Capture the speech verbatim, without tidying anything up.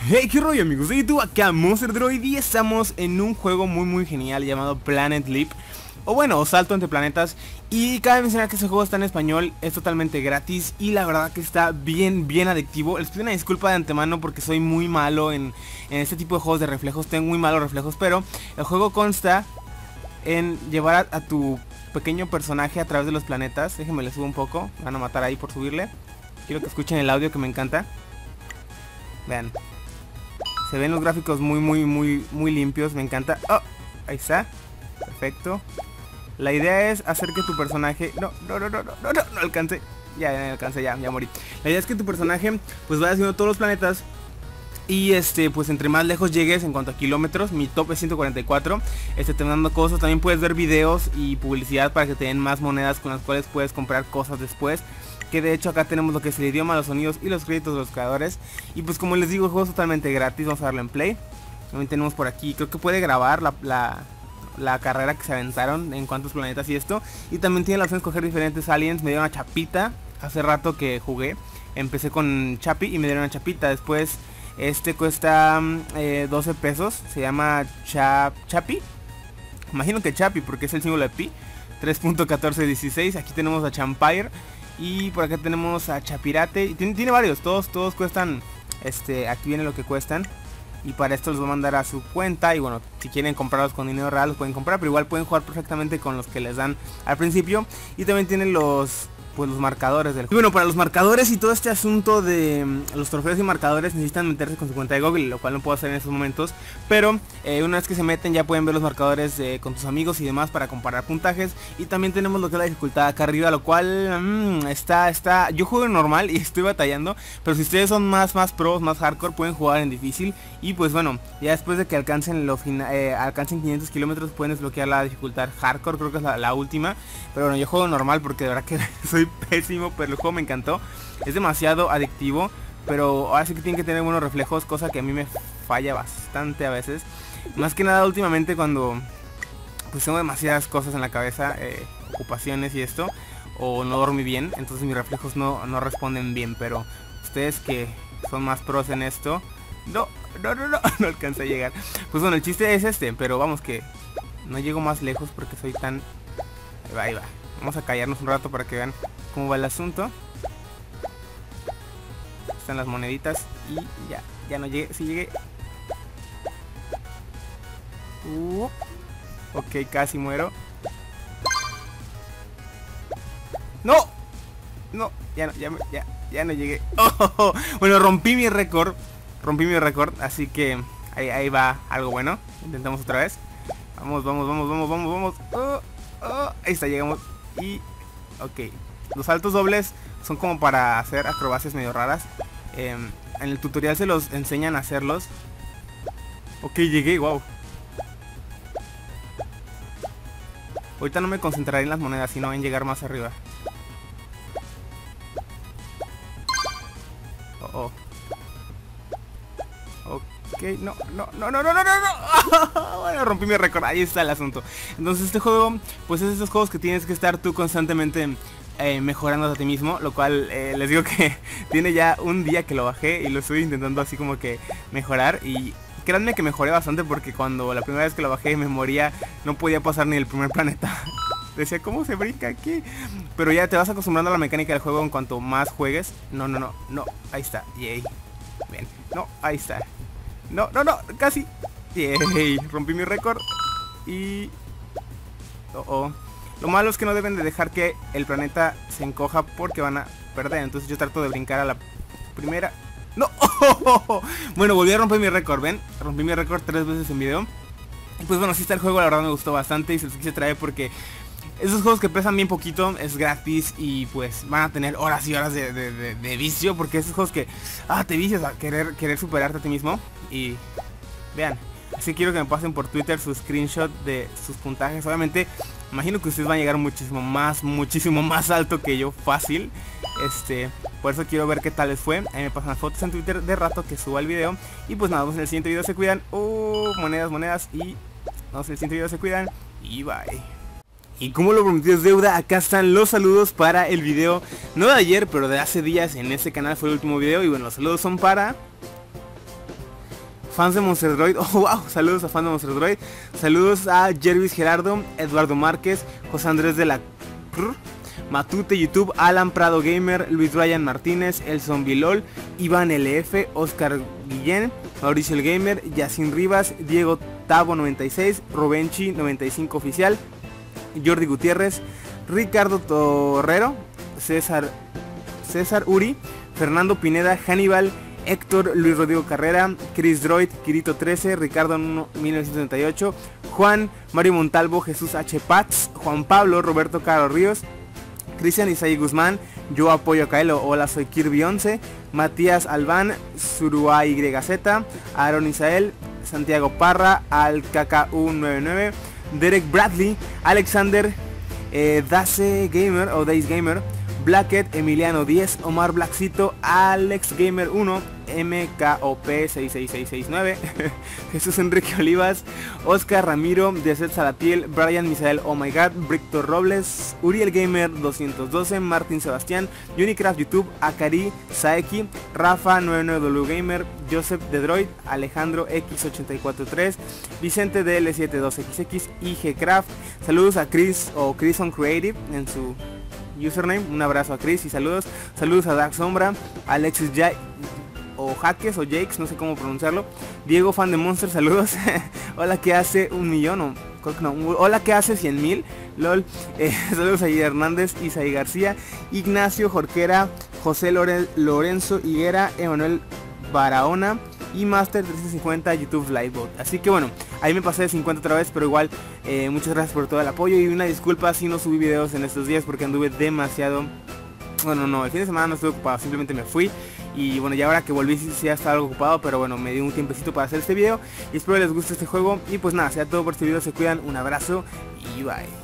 Hey, qué rollo amigos de YouTube, acá Monster Droid y estamos en un juego muy muy genial llamado Planet Leap, o bueno, Salto entre Planetas. Y cabe mencionar que este juego está en español, es totalmente gratis y la verdad que está bien bien adictivo. Les pido una disculpa de antemano porque soy muy malo en, en este tipo de juegos de reflejos, tengo muy malos reflejos, pero el juego consta en llevar a, a tu pequeño personaje a través de los planetas. Déjenme le subo un poco, van a matar ahí por subirle. Quiero que escuchen el audio que me encanta. Vean. Se ven los gráficos muy, muy, muy, muy limpios. Me encanta. Oh, ahí está. Perfecto. La idea es hacer que tu personaje... No, no, no, no, no, no, no, no alcance. Ya, ya alcancé, ya, ya morí. La idea es que tu personaje pues vaya haciendo todos los planetas. Y este, pues entre más lejos llegues en cuanto a kilómetros, mi top es ciento cuarenta y cuatro. Este, te dando cosas. También puedes ver videos y publicidad para que te den más monedas con las cuales puedes comprar cosas después. Que de hecho acá tenemos lo que es el idioma, los sonidos y los créditos de los creadores. Y pues como les digo, el juego es totalmente gratis. Vamos a darle en play. También tenemos por aquí, creo que puede grabar la, la, la carrera que se aventaron, en cuántos planetas y esto. Y también tiene la opción de escoger diferentes aliens. Me dieron una chapita hace rato que jugué. Empecé con Chapi y me dieron una chapita. Después este cuesta eh, doce pesos. Se llama Chap Chapi. Imagino que Chapi porque es el símbolo de pi. tres punto catorce dieciséis. Aquí tenemos a Champire. Y por acá tenemos a Chapirate. Y tiene, tiene varios, todos, todos cuestan. Este, aquí viene lo que cuestan. Y para esto los voy a mandar a su cuenta. Y bueno, si quieren comprarlos con dinero real los pueden comprar. Pero igual pueden jugar perfectamente con los que les dan al principio. Y también tienen los... pues los marcadores del juego. Y bueno, para los marcadores y todo este asunto de um, los trofeos y marcadores necesitan meterse con su cuenta de Google, lo cual no puedo hacer en estos momentos. Pero eh, una vez que se meten ya pueden ver los marcadores eh, con tus amigos y demás para comparar puntajes. Y también tenemos lo que es la dificultad acá arriba, lo cual um, está, está... Yo juego en normal y estoy batallando, pero si ustedes son más, más pros, más hardcore, pueden jugar en difícil. Y pues bueno, ya después de que alcancen los eh, alcancen quinientos kilómetros pueden desbloquear la dificultad hardcore, creo que es la, la última. Pero bueno, yo juego normal porque de verdad que soy pésimo, pero el juego me encantó. Es demasiado adictivo, pero ahora sí que tienen que tener buenos reflejos, cosa que a mí me falla bastante a veces. Más que nada últimamente cuando pues tengo demasiadas cosas en la cabeza, eh, ocupaciones y esto, o no dormí bien, entonces mis reflejos no, no responden bien. Pero ustedes que son más pros en esto, no, no, no, no, no alcancé a llegar. Pues bueno, el chiste es este, pero vamos que no llego más lejos porque soy tan... Ahí va, ahí va. Vamos a callarnos un rato para que vean cómo va el asunto. Están las moneditas y ya, ya no llegué, sí llegué. Uh, ok, casi muero. ¡No! No, ya no, ya, ya, ya no llegué. Oh, bueno, rompí mi récord. Rompí mi récord, así que ahí, ahí va algo bueno. Intentamos otra vez. Vamos, vamos, vamos, vamos, vamos, vamos. Oh, oh, ahí está, llegamos. Y, ok, los saltos dobles son como para hacer acrobacias medio raras. eh, En el tutorial se los enseñan a hacerlos. Ok, llegué, wow. Ahorita no me concentraré en las monedas, sino en llegar más arriba. Oh, oh. Ok, no, no, no, no, no, no, no, no. Bueno, rompí mi récord, ahí está el asunto. Entonces este juego, pues es de esos juegos que tienes que estar tú constantemente eh, mejorando a ti mismo. Lo cual eh, les digo que tiene ya un día que lo bajé y lo estoy intentando así como que mejorar. Y créanme que mejoré bastante porque cuando la primera vez que lo bajé me moría, no podía pasar ni el primer planeta. Decía, ¿cómo se brinca aquí? Pero ya te vas acostumbrando a la mecánica del juego en cuanto más juegues. No, no, no, no, ahí está, yay. Bien, no, ahí está. No, no, no, casi. Yay, rompí mi récord. Y... Oh, oh. Lo malo es que no deben de dejar que el planeta se encoja porque van a perder. Entonces yo trato de brincar a la primera. ¡No! Oh, oh, oh. Bueno, volví a romper mi récord, ¿ven? Rompí mi récord tres veces en video. Y pues bueno, así está el juego, la verdad me gustó bastante. Y se los quise traer porque esos juegos que pesan bien poquito, es gratis y pues van a tener horas y horas de, de, de, de vicio. Porque esos juegos que, ah, te vicias a querer, querer superarte a ti mismo. Y vean, así quiero que me pasen por Twitter su screenshot de sus puntajes. Obviamente, imagino que ustedes van a llegar muchísimo más, muchísimo más alto que yo, fácil. Este, por eso quiero ver qué tal les fue. Ahí me pasan las fotos en Twitter de rato que suba el video. Y pues nada, nos vemos en el siguiente video, se cuidan. Uh, monedas, monedas y nos vemos en el siguiente video, se cuidan. Y bye. Y como lo prometido es deuda, acá están los saludos para el video, no de ayer, pero de hace días. En este canal fue el último video. Y bueno, los saludos son para fans de Monster Droid, oh wow, saludos a fans de Monster Droid, saludos a Jervis Gerardo, Eduardo Márquez, José Andrés de la Cruz, Matute YouTube, Alan Prado Gamer, Luis Ryan Martínez, El Zombie LOL, Iván L F, Oscar Guillén, Mauricio el Gamer, Yacine Rivas, Diego Tavo noventa y seis, Rubenchi noventa y cinco Oficial, Jordi Gutiérrez, Ricardo Torrero, César, César Uri, Fernando Pineda, Hannibal, Héctor, Luis Rodrigo Carrera, Chris Droid, Kirito trece, Ricardo mil novecientos setenta y ocho, Juan, Mario Montalvo, Jesús H. Pats, Juan Pablo, Roberto Caro Ríos, Cristian Isaí Guzmán, yo apoyo a Kaelo, hola soy Kirby once, Matías Albán, Surua Y Z, Aaron Isael, Santiago Parra, Al K K U noventa y nueve, Derek Bradley, Alexander, eh, Dace Gamer o Dace Gamer, Blackett, Emiliano diez, Omar Blackcito, Alex Gamer uno, M K O P seis seis seis seis nueve, Jesús Enrique Olivas, Oscar Ramiro, Deset Salatiel, Brian Misael Oh My God, Víctor Robles, Uriel Gamer doscientos doce, Martín Sebastián, Unicraft YouTube, Akari, Saeki, Rafa noventa y nueve W Gamer, Joseph The Droid, Alejandro X ochenta y cuatro tres, Vicente D L setenta y dos X X, I G Craft, saludos a Chris o Chris on Creative en su username, un abrazo a Chris y saludos, saludos a Dark Sombra, Alexis Jai o Jaques o Jakes, no sé cómo pronunciarlo, Diego fan de Monster, saludos, hola que hace un millón o creo que no, hola que hace cien mil, lol, eh, saludos a Guillermo Hernández, Isaí García, Ignacio Jorquera, José Lore Lorenzo Higuera, Emanuel Barahona y Master trescientos cincuenta YouTube Livebot. Así que bueno, ahí me pasé de cincuenta otra vez, pero igual eh, muchas gracias por todo el apoyo y una disculpa si no subí videos en estos días porque anduve demasiado. Bueno, no, el fin de semana no estuve ocupado, simplemente me fui. Y bueno, ya ahora que volví sí, sí ya estaba algo ocupado, pero bueno, me dio un tiempecito para hacer este video. Y espero les guste este juego. Y pues nada, sea todo por este video, se cuidan, un abrazo y bye.